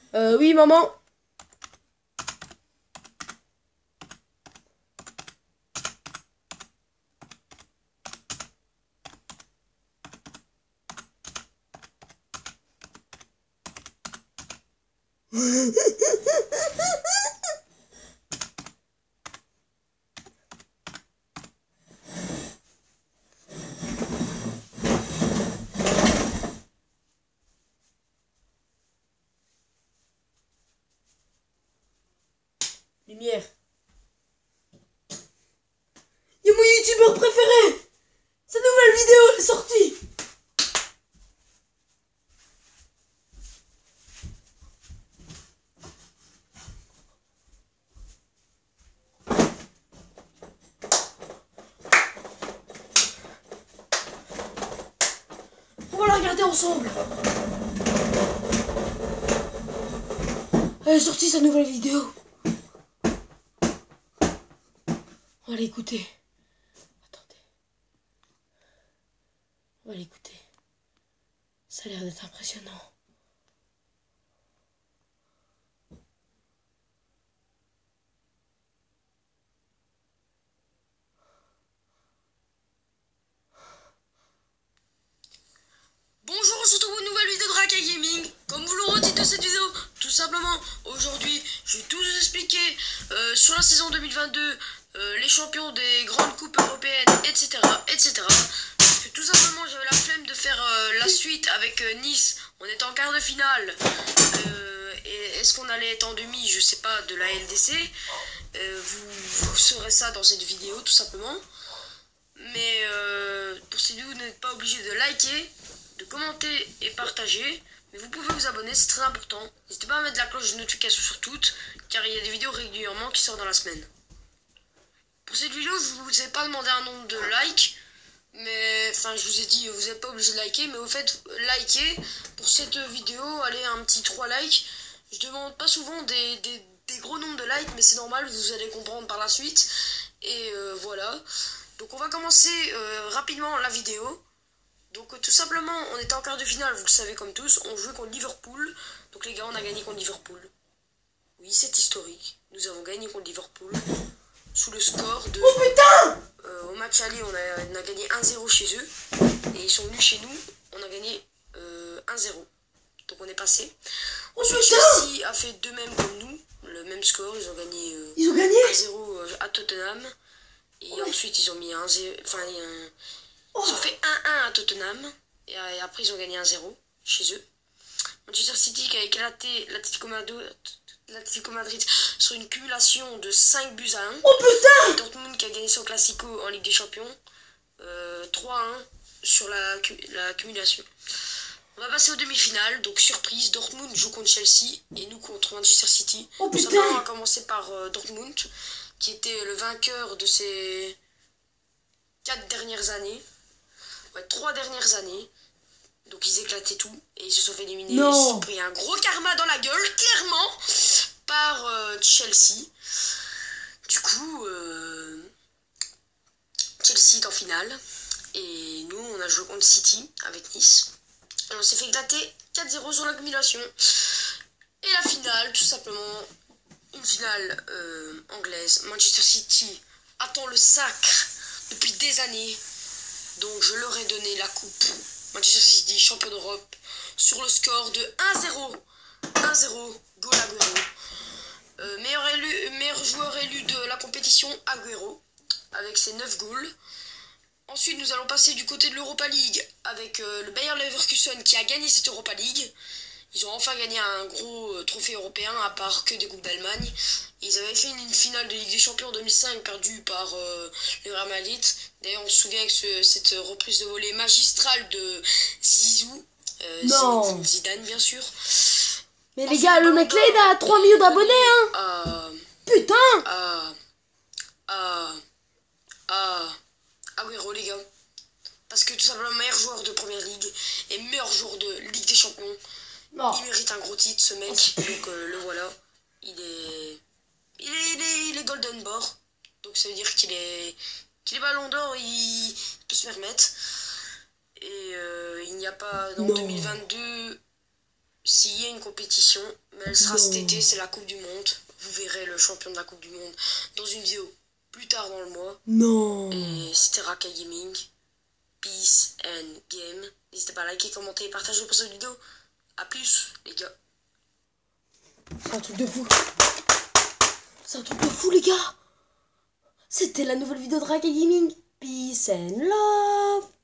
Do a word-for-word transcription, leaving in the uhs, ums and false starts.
Euh, oui, maman. Lumière. Il y a mon youtubeur préféré. Sa nouvelle vidéo est sortie. On va la regarder ensemble. Elle est sortie sa nouvelle vidéo. On va l'écouter. Attendez. On va l'écouter. Ça a l'air d'être impressionnant. Bonjour, on se retrouve pour une nouvelle vidéo de Raka Gaming. Comme vous l'aurez dit de cette vidéo, tout simplement, aujourd'hui, je vais tout vous expliquer euh, sur la saison deux mille vingt-deux, euh, les champions des grandes coupes européennes, et cetera, et cetera. Parce que tout simplement, j'avais la flemme de faire euh, la suite avec euh, Nice. On était en quart de finale. Euh, et est-ce qu'on allait être en demi, je sais pas, de la L D C. Euh, vous, vous saurez ça dans cette vidéo, tout simplement. Mais euh, pour cette vidéo, vous n'êtes pas obligé de liker, de commenter et partager, mais vous pouvez vous abonner, c'est très important. N'hésitez pas à mettre la cloche de notification sur toutes, car il y a des vidéos régulièrement qui sortent dans la semaine. Pour cette vidéo, je ne vous ai pas demandé un nombre de likes, mais enfin je vous ai dit, vous n'êtes pas obligé de liker, mais au fait, liker pour cette vidéo, allez un petit trois likes. Je demande pas souvent des, des, des gros nombres de likes, mais c'est normal, vous allez comprendre par la suite. Et euh, voilà. Donc on va commencer euh, rapidement la vidéo. Donc euh, tout simplement, on était en quart de finale, vous le savez comme tous, on jouait contre Liverpool. Donc les gars, on a gagné contre Liverpool. Oui, c'est historique. Nous avons gagné contre Liverpool. Sous le score de... Oh putain euh, Au match aller, on a, on a gagné un zéro chez eux. Et ils sont venus chez nous, on a gagné euh, un zéro. Donc on est passé. Ensuite, Chelsea a fait de même comme nous. Le même score, ils ont gagné, euh, Ils ont gagné un zéro euh, à Tottenham. Et ouais. Ensuite, ils ont mis un zéro... Enfin, un... Oh. Ils ont fait un un à Tottenham. Et, et après, ils ont gagné un zéro chez eux. Manchester City qui a éclaté l'Atlético Madrid, l'Atlético Madrid sur une cumulation de cinq buts à un. Oh putain! Et Dortmund qui a gagné son Classico en Ligue des Champions. Euh, trois à un sur la, la cumulation. On va passer aux demi-finales. Donc, surprise, Dortmund joue contre Chelsea et nous contre Manchester City. Oh putain! On va commencer par euh, Dortmund, qui était le vainqueur de ces quatre dernières années. Ouais, trois dernières années. Donc ils éclataient tout et ils se sont fait éliminer. Non. Ils se sont pris un gros karma dans la gueule, clairement, par euh, Chelsea. Du coup, euh, Chelsea est en finale. Et nous, on a joué contre City avec Nice. Et on s'est fait éclater quatre zéro sur l'accumulation. Et la finale, tout simplement, une finale euh, anglaise. Manchester City attend le sacre depuis des années. Donc je leur ai donné la coupe. Manchester City, champion d'Europe, sur le score de un zéro. un zéro, goal Agüero. Euh, meilleur, élu, meilleur joueur élu de la compétition, Agüero, avec ses neuf goals. Ensuite, nous allons passer du côté de l'Europa League, avec euh, le Bayer Leverkusen qui a gagné cette Europa League. Ils ont enfin gagné un gros euh, trophée européen, à part que des coupes d'Allemagne. Ils avaient fait une, une finale de Ligue des Champions en deux mille cinq, perdue par euh, le Real Madrid. D'ailleurs, on se souvient avec ce, cette reprise de volée magistrale de Zizou. Euh, non. Zidane, bien sûr. Mais les gars, le mec là, il a trois millions d'abonnés, hein. Euh, Putain. Ah, ah, ah, Agüero, les gars. Parce que tout simplement, meilleur joueur de Première Ligue et meilleur joueur de Ligue des Champions. Non. Il mérite un gros titre, ce mec. Donc euh, le voilà. Il est... Il est, il est, il est Golden Ball. Donc ça veut dire qu'il est... Qu'il est ballon d'or, il... il peut se permettre. Et euh, il n'y a pas... Dans non. deux mille vingt-deux, s'il y a une compétition, Mais elle sera cet Non. été, c'est la Coupe du Monde. Vous verrez le champion de la Coupe du Monde dans une vidéo plus tard dans le mois. Non. Et c'était Raka Gaming. Peace and game. N'hésitez pas à liker, commenter et partager pour cette vidéo. A plus, les gars. C'est un truc de fou. C'est un truc de fou, les gars. C'était la nouvelle vidéo de Raka Gaming. Peace and love.